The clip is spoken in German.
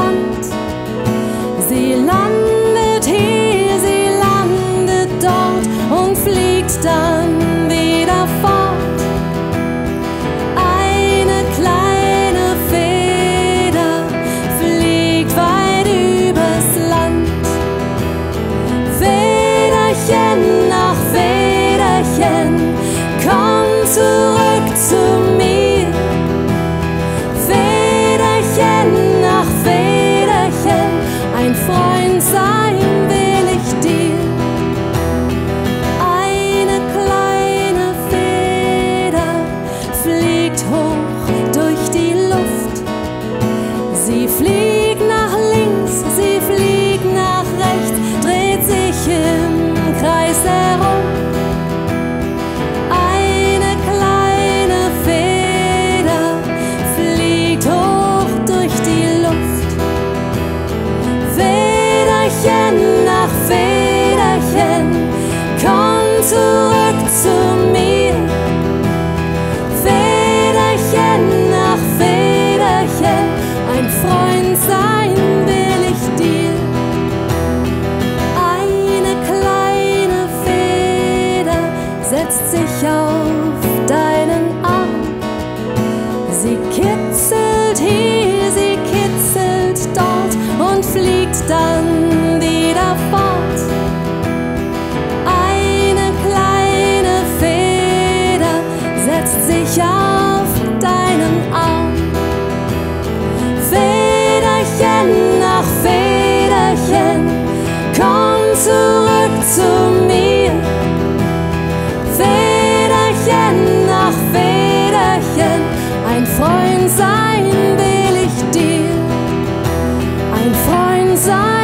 Land. Sie landet hier, sie landet dort und fliegt dann wieder fort. Eine kleine Feder fliegt weit übers Land. Federchen nach Federchen, komm zurück zu mir. Federchen nach Federchen, ein Freund sein will ich dir. Eine kleine Feder fliegt hoch durch die Luft. Sie fliegt nach links, sie fliegt nach rechts, dreht sich im Kreis herum. Eine kleine Feder fliegt hoch durch die Luft. Federchen nach Federchen, komm zurück zu mir. Federchen nach Federchen, ein Freund sein will ich dir. Eine kleine Feder setzt sich auf deinen Arm. Sie kitzelt hier, sie kitzelt dort und fliegt dann wieder fort. Eine kleine Feder setzt sich auf deinen Arm. Federchen nach Federchen, komm zurück zu mir. Federchen nach Federchen, ein Freund sein will ich dir. Ein Freund sein